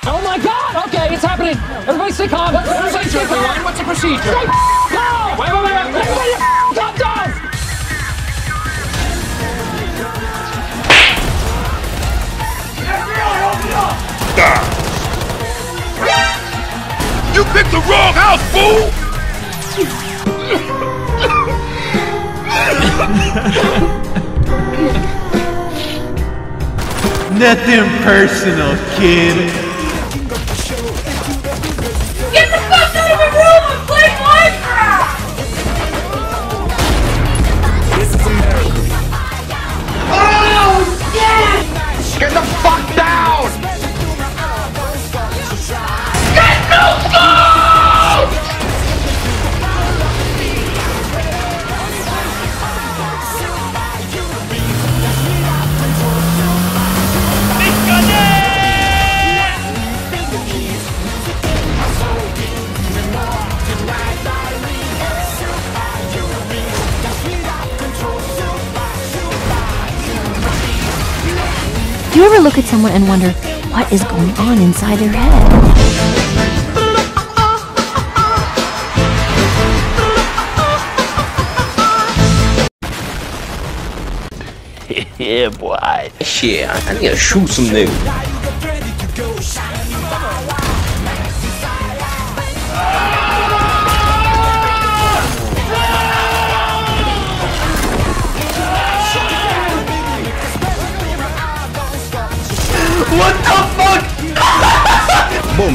Oh my god! Okay, it's happening! Everybody stay calm! What's the procedure, everyone? What's the procedure? Stay calm! Wait! Everybody calm down! You picked the wrong house, fool! Nothing personal, kid. Get the fuck out of my room! I'm playing Minecraft! This is America. Oh, yeah! Get the fuck down! Get no food! Do you ever look at someone and wonder what is going on inside their head? Yeah, boy. Shit, I need to shoot some niggas. What the fuck? Boom.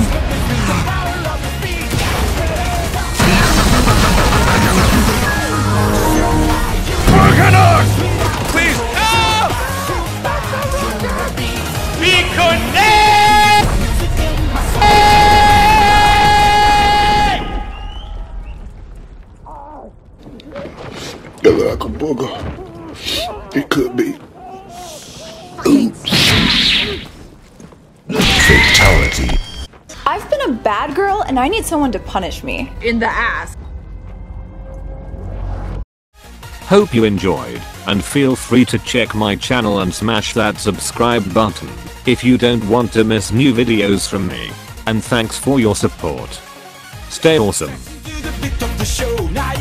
Please help! Be connected! Like a booger. It could be. Fatality. I've been a bad girl and I need someone to punish me. In the ass. Hope you enjoyed, and feel free to check my channel and smash that subscribe button if you don't want to miss new videos from me. And thanks for your support. Stay awesome.